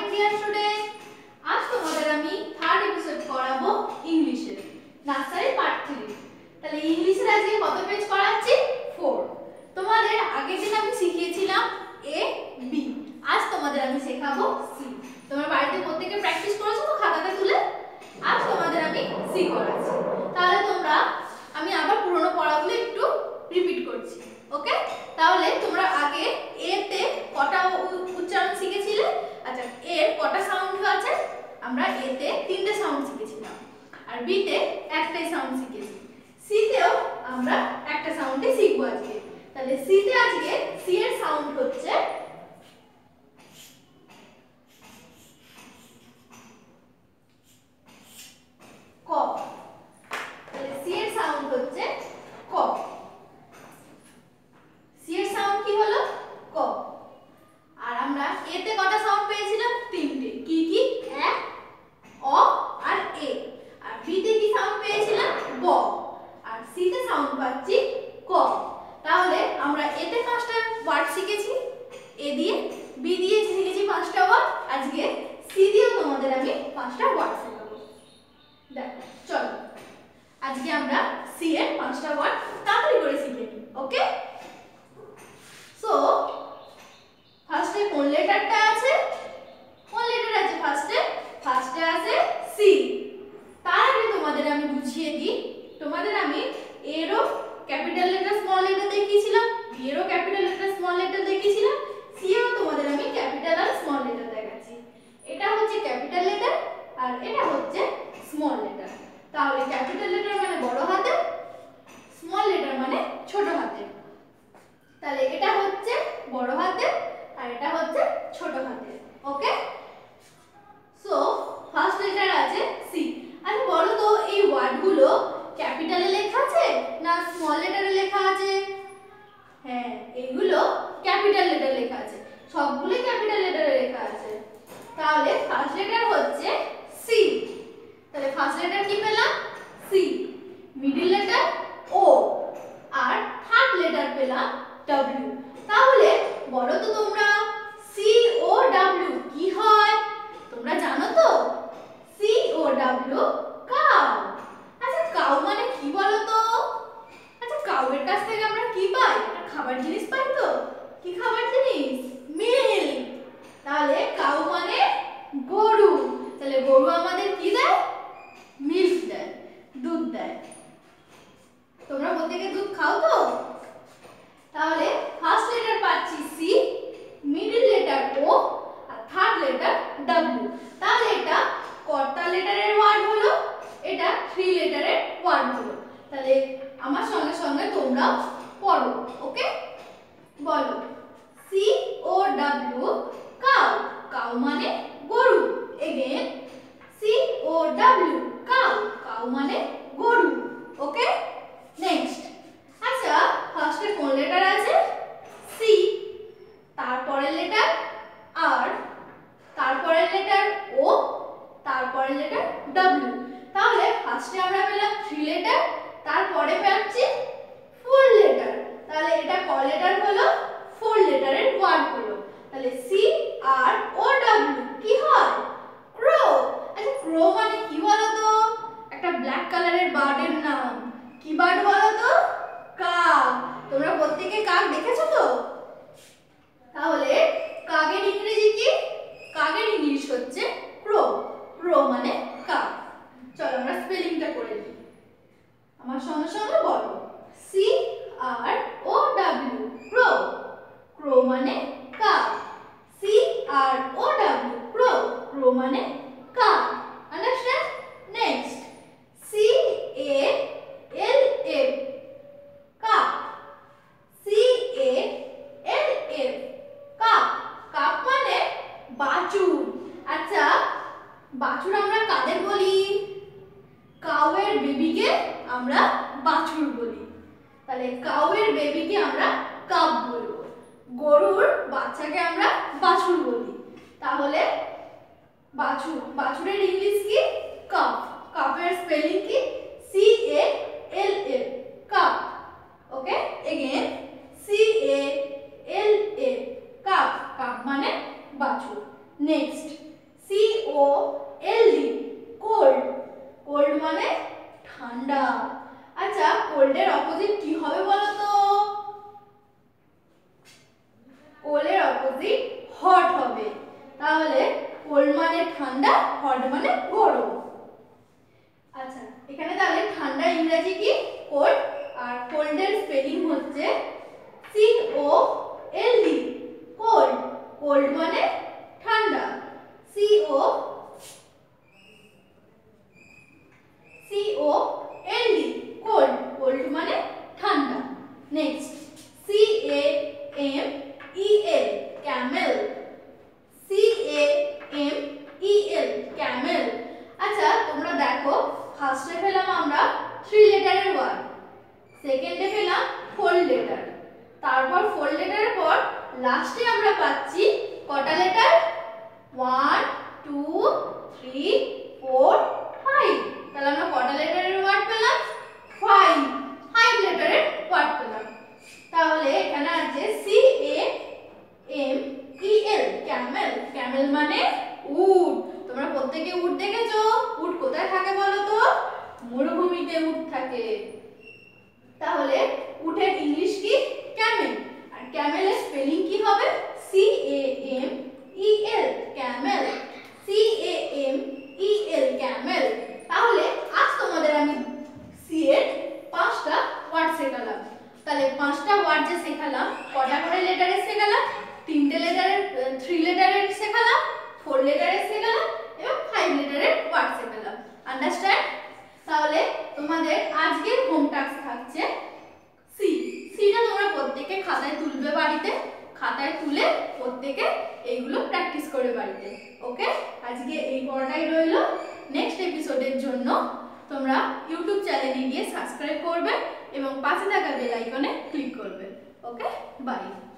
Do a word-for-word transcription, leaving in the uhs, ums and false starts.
Morning dear student. आज তোমাদের আমি থার্ড এপিসোড পড়াবো ইংলিশে নার্সারি পার্ট থ্রি। তাহলে ইংলিশের আজকে কত পেজ পড়াচ্ছি? ফোর। তোমাদের আগের দিন আমি শিখিয়েছিলাম এ বি, আজ তোমাদের আমি শেখাবো সি। তোমরা বাড়িতে প্রত্যেককে প্র্যাকটিস করেছো তো খাতাতে তুলে? আজ তোমাদের আমি সি করাচ্ছি। তাহলে তোমরা আমি আবার পুরনো পড়াগুলো একটু রিপিট করছি, ওকে? তাহলে তোমরা আগে এ তে কটা উচ্চারণ শিখেছিলে? আচ্ছা, এর কটা সাউন্ড আছে? আমরা এ তে তিনটে সাউন্ড শিখেছিলাম, আর বি তে একটাই সাউন্ড শিখেছি। সি তেও আমরা একটা সাউন্ডই শিখবো আজকে। তাহলে সি তে আজকে সি এর সাউন্ড হচ্ছে ক। তাহলে সি এর সাউন্ড হচ্ছে ক। সি এর সাউন্ড কি হলো? ক। আর আমরা এ তে কটা সাউন্ড পেয়েছিলাম? তিনটে। কি কি? এক, অ আর এ। আর বি তে কি সাউন্ড পেয়েছিলাম? ব। আর সি তে সাউন্ড পাচ্ছি ক। তাহলে আমরা এ তে পাঁচটা ওয়ার্ড শিখেছি এ দিয়ে, বি দিয়ে শিখেছি পাঁচটা ওয়ার্ড, আজকে সি দিয়েও তোমাদের আমি পাঁচটা ওয়ার্ড শেখাবো। দেখো চলো আজকে আমরা সি এর পাঁচটা ওয়ার্ড তাড়াতাড়ি করে শিখে নিই, ওকে? সো ফার্স্টে কোন লেটারটা আছে? কোন লেটার আছে ফার্স্টে? ফার্স্টে আছে সি। তার আগে তোমাদের আমি বুঝিয়ে দিই, তোমাদের আমি এরও ক্যাপিটাল লেটার স্মল লেটার দেখিয়েছিলাম, বি এরও ক্যাপিটাল লেটার স্মল লেটার দেখিয়েছিলাম, সি এরও তোমাদের আমি ক্যাপিটাল আর স্মল লেটার দেখাচ্ছি। এটা হচ্ছে ক্যাপিটাল লেটার আর এটা হচ্ছে স্মল লেটার। তাহলে ক্যাপিটাল লেটার মানে বড় হাতের, স্মল লেটার মানে ছোট হাতের। তাহলে এটা হচ্ছে বড় হাতের আর এটা হচ্ছে ছোট হাতের, ওকে? সো ফার্স্ট লেটার আছে সি। আচ্ছা বলো তো এই ওয়ার্ডগুলো ক্যাপিটালে লেখা আছে না স্মল লেটারে লেখা আছে? হ্যাঁ, এগুলো ক্যাপিটাল লেটার লেখা আছে, সবগুলো ক্যাপিটাল লেটারে লেখা আছে। তাহলে ফার্স্ট লেটার হচ্ছে সি। তাহলে ফার্স্ট লেটার কি পেলাম? সি। মিডল লেটার ও আর থার্ড লেটার পেলাম ডব্লিউ। তাহলে বলো তো তোমরা সি ও ডব্লিউ কি হয়? তোমরা জানো তো? C O W cow. আচ্ছা কাউ মানে কি বলো তো? আচ্ছা কাউয়ের কাছ থেকে আমরা কি পাই? একটা খাবার জিনিস পাই তো? কি খাবার জিনিস? মিল্ক। তাহলে কাউ মানে গরু। তাহলে গরু আমাদের কি দেয়? মিল্ক দেয়, দুধ দেয়। তোমরা প্রত্যেকে দুধ খাও তো? তাহলে ফার্স্ট লেটার পাচ্ছি সি, মিডল লেটার ও আর থার্ড লেটার ডব্লিউ। তাহলে এটা কটা লেটারের ওয়ার্ড হলো? এটা থ্রি লেটারের ওয়ার্ড হলো। তাহলে আমার সঙ্গে সঙ্গে তোমরা পড়ো, ওকে? বলো C O W cow. Cow মানে গরু। Again C O W cow. Cow মানে গরু, ওকে? নেক্সট। আচ্ছা ফার্স্টে কোন লেটার আছে? সি। তারপরের লেটার আর, তারপরের লেটার ও, তারপরের লেটার ডব্লিউ। তাহলে ফার্স্টে আমরা পেলাম থ্রি লেটার, তারপরে পাচ্ছি ফোর লেটার। তাহলে এটা ক লেটার হলো? ফোর লেটারের ওয়ার্ড হলো। তাহলে সি আর ও ডব্লিউ কি হয়? ক্রো। আচ্ছা ক্রো মানে কি বলো তো? একটা ব্ল্যাক কালারের বার্ডের নাম। কি বার্ড বলো তো? কাক। তোমরা প্রত্যেকে কাক দেখেছো তো? তাহলে কাকের ইংরেজি কি? কাকের ইংলিশ হচ্ছে ক্রো। ক্রো মানে কাক। চলো আমরা স্পেলিংটা করে দিই। আমার সঙ্গে সঙ্গে বলো সি আর ও ডব্লিউ ক্রো। ক্রো মানে কাক। সি আর ও ডব্লিউ ক্রো। ক্রো মানে কাক। Understand? Next C A L F calf. C A L F calf. Calf মানে বাছুর। আচ্ছা বাছুর আমরা কাদের বলি? কাউয়ের বেবিকে আমরা বাছুর বলি। তাহলে কাউয়ের বেবিকে আমরা কাপ বলবো, গরুর বাচ্চাকে আমরা বাছুর বলি। তাহলে বাছুর, বাছুরের ইংলিশ কি? কাপ। কাপের স্পেলিং কি? C A L F calf, okay? Again C A L F calf. Calf মানে বাছুর। Next C O L D cold cold মানে ঠান্ডা আচ্ছা কোল্ডের অপোজিট কি হবে বলো তো কোল্ডের অপোজিট হট হবে তাহলে কোল্ড মানে ঠান্ডা হট মানে গরম আচ্ছা এখানে তাহলে ঠান্ডা ইংরেজি কি কোল্ড আর কোল্ডের স্পেলিং হচ্ছে C O L D cold cold মানে ঠান্ডা C O C O L D cold cold মানে ঠান্ডা next C A M E L camel C A M E L camel আচ্ছা তোমরা দেখো ফার্স্টে পেলাম আমরা থ্রি লেটারের ওয়ার্ড সেকেন্ডে পেলাম ফোর লেটার তারপর ফোর লেটারের পর লাস্টে আমরা পাচ্ছি কটা letter one two three four five তাহলে আমরা কটা লেটারের ওয়ার্ড পেলাম ফাইভ ফাইভ লেটারের ওয়ার্ড পেলাম তাহলে এখানে আছে C A M E L camel camel মানে উট তোমরা প্রত্যেকে উট দেখেছো উট কোথায় থাকে বলো তো মরুভূমিতে উট থাকে তাহলে উটের ইংলিশ কি ক্যামেল আর ক্যামেলের স্পেলিং কি হবে C A M E L camel C A M E L camel তাহলে আজ তোমাদের আমি সি এর পাঁচটা ওয়ার্ড শেখালাম তাহলে পাঁচটা ওয়ার্ড যে শেখালাম কটা করে লেটারের শেখালাম তিনটে লেটারের থ্রি লেটারের শেখালাম ফোর লেটারের শেখালাম এবং ফাইভ লেটারের ওয়ার্ড শেখালাম আন্ডারস্ট্যান্ড তাহলে তোমাদের আজকের হোম টাস্ক থাকছে সি সিটা তোমরা প্রত্যেকে খাতায় তুলবে বাড়িতে খাতায় তুলে প্রত্যেকে এইগুলো প্র্যাকটিস করে বাড়িতে ওকে আজকে এই পড়াটাই রইল নেক্সট এপিসোডের জন্য তোমরা ইউটিউব চ্যানেলে গিয়ে সাবস্ক্রাইব করবে এবং পাশে থাকা বেল আইকনে ক্লিক করবে ওকে বাই